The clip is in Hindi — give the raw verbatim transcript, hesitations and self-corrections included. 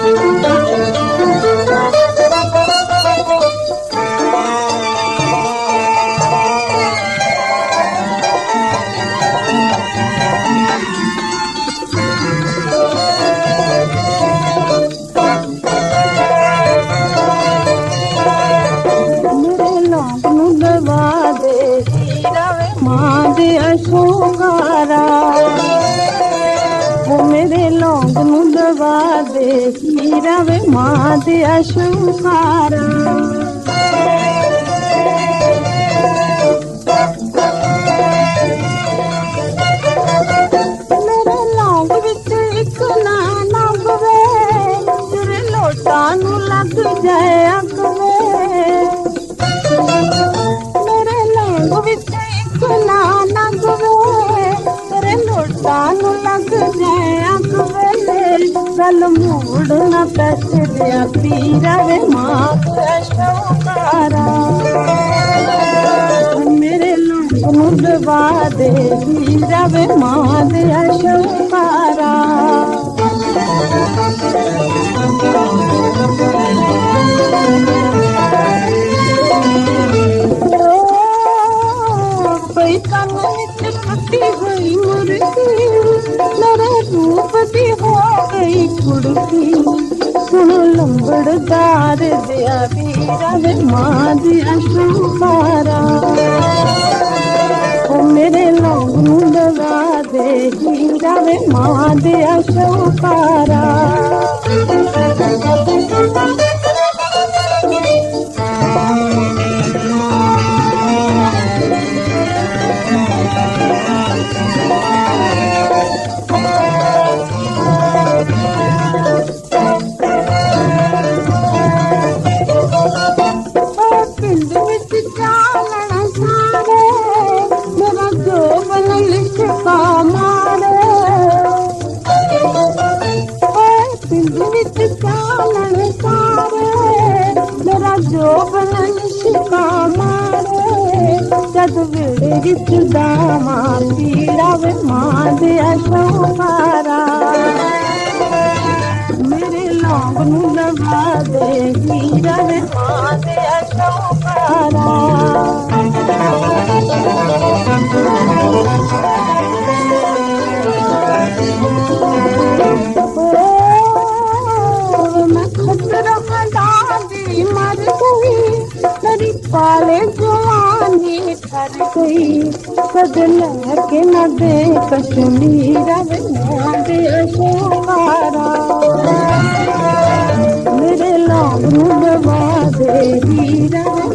अशोकारा वो मेरे लौंग नू दबा दे हीरा वे मां दे अशोकारा मेरे लौंग विच एक ना नंग वे तेरे लोटा नू लग जाए अग वे मेरे लौंग विच एक ना नंग वे तेरे लोटा नू लग जाए अग वे गल मूड ना पैसे दिया पीरा वे मां दे अशोकारा मेरे लौंग नू दबा दे हीरा वे मां दे अशोकारा कोई कन विच फटी हुई मुर्गी मेरे रूप दी हो गई कुड़की सुन लंबड़दार दिया वीरा वे मां दी अशोकारा ओ मेरे लौंग नू दबा दे हीरा वे मां दे अशोकारा जद वेड़े विच दामा पीड़ा वे मां दे अशोकारा मेरे लौंग नू दबा दे हीरा वे मां दे अशोकारा मैं खतरा दी मर गई मेरी पाले जवानी ठर गई कद लहके न दे कश्मीर वे मां दे अशोकारा मेरे लौंग नू दबा दे हीरा